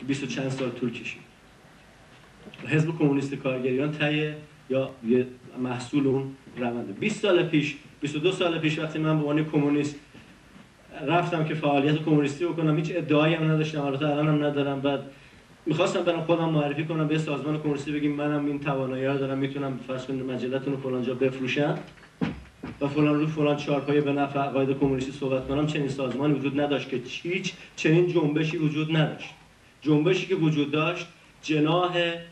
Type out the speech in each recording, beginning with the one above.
20 و چند سال طول کشید. حزب کمونیست کارگریان طی یا یه محصول اون رونده. 20 سال پیش 22 سال پیش وقتی من به عنوان کمونیست رفتم که فعالیت کمونیستی بکنم، هیچ ادعایی هم نداشتم، البته الانم ندارم. بعد می‌خواستم برام خودم معرفی کنم به سازمان کمونیستی، بگیم منم این توانایی رو دارم، میتونم فرض کنید مجلتون رو فلان جا بفروشم و فلان رو فلان چارپایه به نفع عقاید کمونیستی صحبت کنم. چنین سازمانی وجود نداشت که هیچ چنین جنبشی وجود نداشت. جنبشی که وجود داشت جناح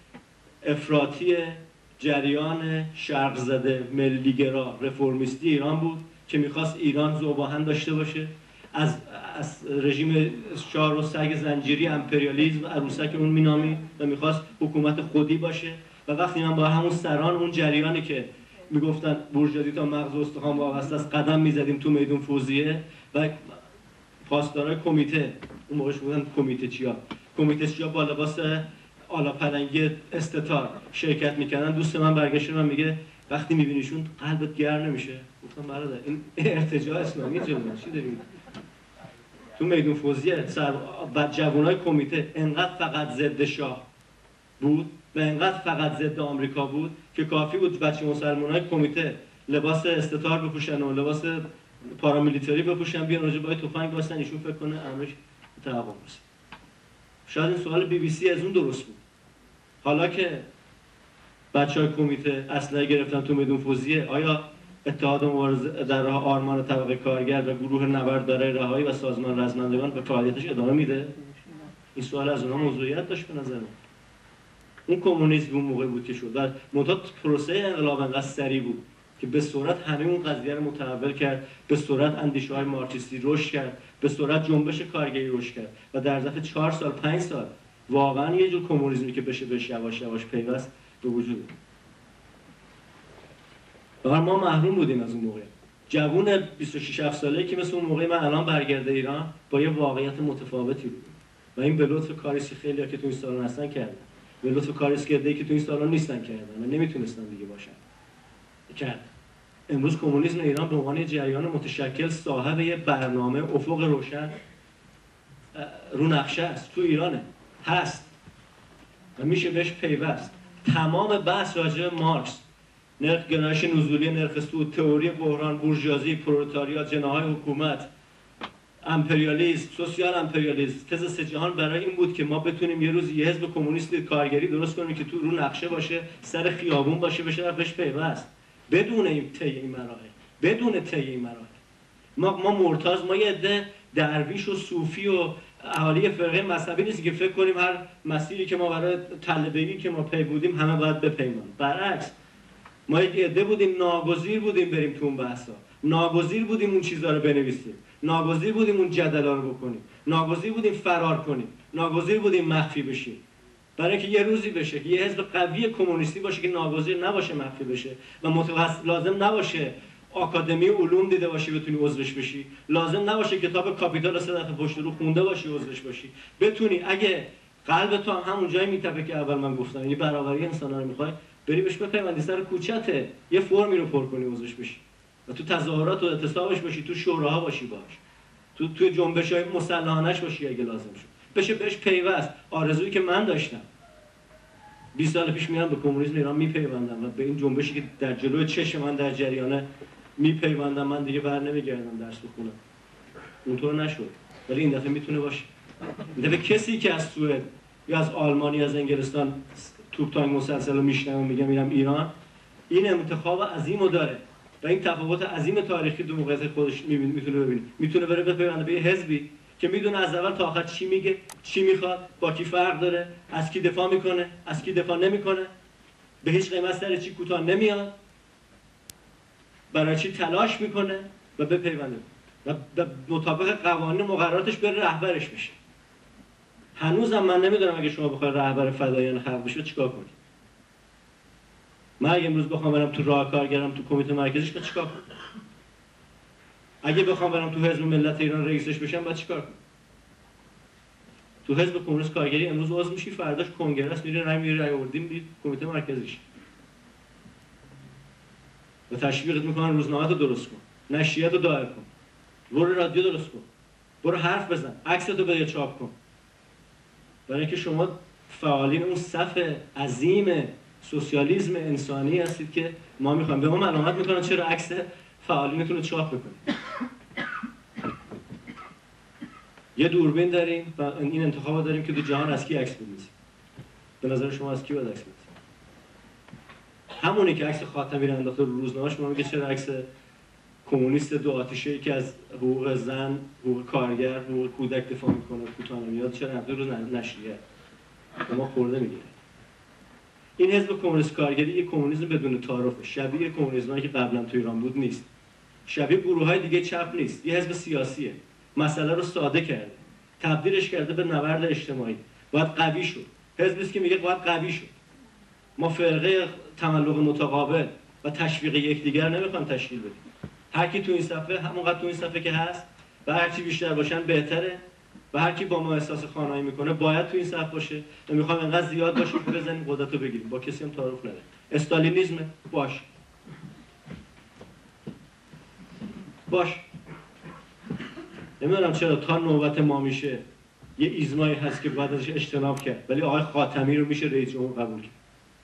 افراطی جریان شرق زده ملیگرا رفرمیستی ایران بود که میخواست ایران ذوب‌آهن داشته باشه، از رژیم شاه و سگ زنجیری امپریالیسم عروسک اون مینامی و میخواست حکومت خودی باشه. و وقتی من با همون سران اون جریانی که میگفتن بورژوازی تا مغز و استخوان وابسته است قدم میزدیم تو میدون فوزیه و پاسدارای کمیته، اون موقعش بودن کمیته چیا با لباس آلا پلنگی استتار شرکت میکردن. دوست من برگشت من میگه وقتی میبینیشون قلبت گرم نمیشه؟ گفتم برادر این ارتجاع اسلامی جلوه چی داریم تو میدون فوزیه؟ و جوانای کمیته انقدر فقط ضد شاه بود و انقدر فقط ضد آمریکا بود که کافی بود بچه مسلمانای کمیته لباس استتار بپوشن و لباس پارامیلیتاری بپوشن، بیان راجع به تفنگ واسن، ایشون فکر کنه امرش تحقق رسید. شاید این سوال بی بی سی از اون درست بود. حالا که بچهای کمیته اسلحه گرفتن تو میدون فوزیه، آیا اتحاد مبارزه در راه آرمان طبقه کارگر و گروه نبرد برای رهایی و سازمان رزمندگان به فعالیتش ادامه میده؟ این سوال از اونها موضوعیت داشت به نظر من. اون کمونیسم اون موقع بود که شد و منتها پروسه انقلاب انقدر سریع بود که به سرعت همه اون قضیه رو متحول کرد، به سرعت اندیشه‌های مارکسیستی رشد کرد، به سرعت جنبش کارگری رشد کرد و در ظرف 4 سال 5 سال واقعا یه جور کمونیسمی که بشه بهش یواش یواش پیوست به وجود. ما محروم بودیم از اون موقع. جوون 26 7 ساله‌ای که مثل اون موقع من الان برگرده ایران با یه واقعیت متفاوتی بود و این به لطف کاریست که خیلی‌ها که تو این سالن هستن کردن، به لطف کاریست که تو این سالن نیستن کردن و نمیتونستن دیگه باشن کرد. امروز کمونیسم ایران به عنوان جریان متشکل صاحب یه برنامه افق روشن رو نقشه است، تو ایرانه هست و میشه بهش پیوست. تمام بحث راجع به مارکس، نرخ گرایش نزولی نرخ سود، تئوری بحران، بورژوازی، پرولتاریات، جناح‌های حکومت، امپریالیسم، سوسیال امپریالیسم، تز سه جهان برای این بود که ما بتونیم یه روز یه حزب کمونیست کارگری درست کنیم که تو رو نقشه باشه، سر خیابون باشه، بشه بهش پیوست بدون این طی این مراحل، بدون طی این مراحل. ما مرتاض، ما یه عده درویش و صوفی و اهالی فرقه مذهبی نیست که فکر کنیم هر مسیری که ما برای طلبگی که ما پی بودیم همه باید بپیمانیم. برعکس، ما یک عده بودیم ناگزیر بودیم بریم تو اون بحثا، ناگزیر بودیم اون چیزا رو بنویسیم، ناگزیر بودیم اون جدلا رو بکنیم، ناگزیر بودیم فرار کنیم، ناگزیر بودیم مخفی بشیم، برای اینکه یه روزی بشه که یه حزب قوی کمونیستی باشه که ناگزیر نباشه مخفی بشه و لازم نباشه آکادمی علوم دیده باشی بتونی عضوش بشی، لازم نباشه کتاب کاپیتال سه دفعه پشت رو خونده باشی عضوش باشی، بتونی اگه قلب تو هم همون جایی میتپه که اول من گفتم، یعنی برابری انسان‌ها رو میخوای بری بهش بپیوندی، سر کوچته یه فرمی رو پر کنی عضوش بشی و تو تظاهرات و اعتصابش باشی، تو شوراها باشی باش، تو جنبش‌های مسلحانه‌اش باشی اگه لازم شد، بشه بهش پیوست. آرزویی که من داشتم 20 سال پیش میام به کمونیسم ایران میپیوندم و به این جنبشی که در جلوی چشم من در جریانه میپیوندم، من دیگه بر نمیگردم درس بخونم. اونطور نشد، ولی این دفعه میتونه باشه. این دفعه کسی که از سوئد یا از آلمان یا از انگلستان توپ تانک مسلسل رو میشنم و میگم میرم ایران، این انتخاب عظیمو داره و این تفاوت عظیم تاریخی دو موقعیت خودش میتونه ببینه، میتونه بره بپیونده به یه حزبی که میدونه از اول تا آخر چی میگه، چی میخواد، با کی فرق داره، از کی دفاع میکنه، از کی دفاع نمیکنه، به هیچ قیمت سر چی کوتاه نمیاد، برای چی تلاش میکنه و بپیونده و مطابق قوانین مقرراتش بره رهبرش بشه. هنوزم من نمیدونم اگه شما بخواید رهبر فدایان خلق بشید چیکار کنید. من اگه امروز بخوام برم تو راه کارگرم تو کمیته مرکزیش باید چیکار کنم؟ اگه بخوام برم تو حزب ملت ایران رئیسش بشم باید چیکار کنم؟ تو حزب کمونیست کارگری امروز عضو میشی، فرداش کنگره است، میری رای آوردیم میری کمیته مرکزیش و تشویقت میکنن روزنامه رو درست کن، نشریه رو دایر کن، برو رادیو درست کن، برو حرف بزن، عکستو بده چاپ کن. برای اینکه شما فعالین اون صف عظیم سوسیالیسم انسانی هستید که ما میخوایم. به ما ملامت میکنن چرا عکس فعالینتون رو چاپ میکنید. یه دوربین داریم و این انتخاب داریم که تو جهان از کی عکس بگیریم. به نظر شما از کی باید عکس بگیریم؟ همونی که عکس خاتمی رو انداخته رو روزنامه، شما میگه چرا عکس کمونیست دو آتیشه‌ای که از حقوق زن، حقوق کارگر، حقوق کودک دفاع میکنه، کوتاه نمیاد، چرا انداخته رو نشریه؟ ما خورده میگیره. این حزب کمونیست کارگری یک کمونیسم بدون تعارف، شبیه کمونیسمی که قبلا تو ایران بود نیست. شبیه گروه‌های دیگه چپ نیست. یه حزب سیاسیه. مسئله رو ساده کرده. تبدیلش کرده به نبرد اجتماعی. باید قوی شد. حزبی است که میگه باید قوی شد. ما فرقه تملق متقابل و تشویق یکدیگر نمیخوام تشکیل بدیم. هر کی تو این صفحه همونقدر تو این صفحه که هست و هر چی بیشتر باشن بهتره و هر کی با ما احساس خانایی میکنه باید تو این صف باشه. نمیخوام انقدر زیاد باشیم که بزنیم قدرت رو بگیریم. با کسی هم تعارف نداره. استالینیسم باش. نمیدونم چرا تا نوبت ما میشه یه ایزمایی هست که باید ازش اجتناب کرد، ولی آقای خاتمی رو میشه رئیس جمهور قبول کرد.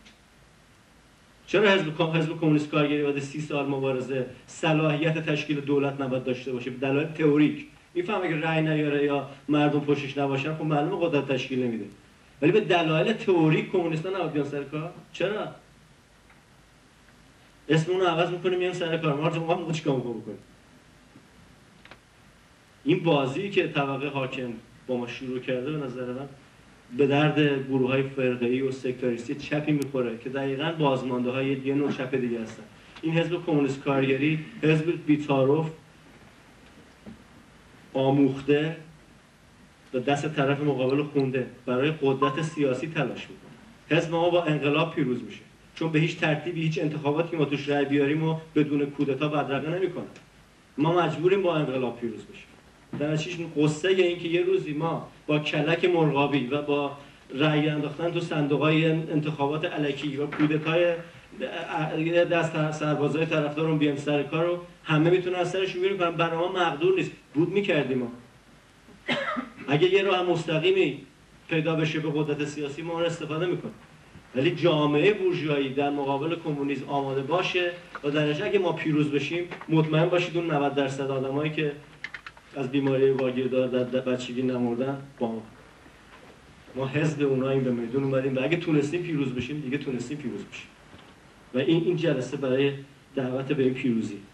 چرا حزب کمونیست کارگری بعد 30 سال مبارزه صلاحیت تشکیل دولت نباید داشته باشه؟ به دلایل تئوریک. میفهمه که رأی نیاره یا مردم پشتش نباشن، خب معلومه قدرت تشکیل نمیده. ولی به دلایل تئوریک کمونیست‌ها نباید بیان سر کار. چرا؟ اسم اون رو عوض می‌کنیم میان سر کار. ما چیکار می‌کنیم؟ این بازی که طبقه حاکم با ما شروع کرده به نظر من به درد گروه‌های فرقه‌ای و سکتاریستی چپی می‌خوره که دقیقاً بازمانده‌های یه نوع چپ دیگه هستن. این حزب کمونیست کارگری حزب بی‌تعارف، آموخته و دست طرف مقابل خونده برای قدرت سیاسی تلاش می‌کنه. حزب ما با انقلاب پیروز میشه، چون به هیچ ترتیبی هیچ انتخاباتی ما توش رأی بیاریم و بدون کودتا بدرقه نمی‌کنه. ما مجبوریم با انقلاب پیروز بشیم. در نتیجه قصه این که یه روزی ما با کلک مرغابی و با رأی انداختن تو صندوق‌های انتخابات الکی و کودتای دست سربازای طرفدارون بیام سر کار رو همه میتونن از سرش رو کنن. برای ما مقدور نیست. بود می‌کردیم ما. اگه یه راه مستقیمی پیدا بشه به قدرت سیاسی ما اون استفاده می‌کنیم. ولی جامعه بورژوایی در مقابل کمونیسم آماده باشه و در نتیجه اگه ما پیروز بشیم مطمئن باشید اون 90% آدمایی که از بیماری واگیردار در بچگی نمردن با ما حزب اوناییم، به میدون اومدیم و اگه تونستیم پیروز بشیم دیگه تونستیم پیروز بشیم و این جلسه برای دعوت به این پیروزی.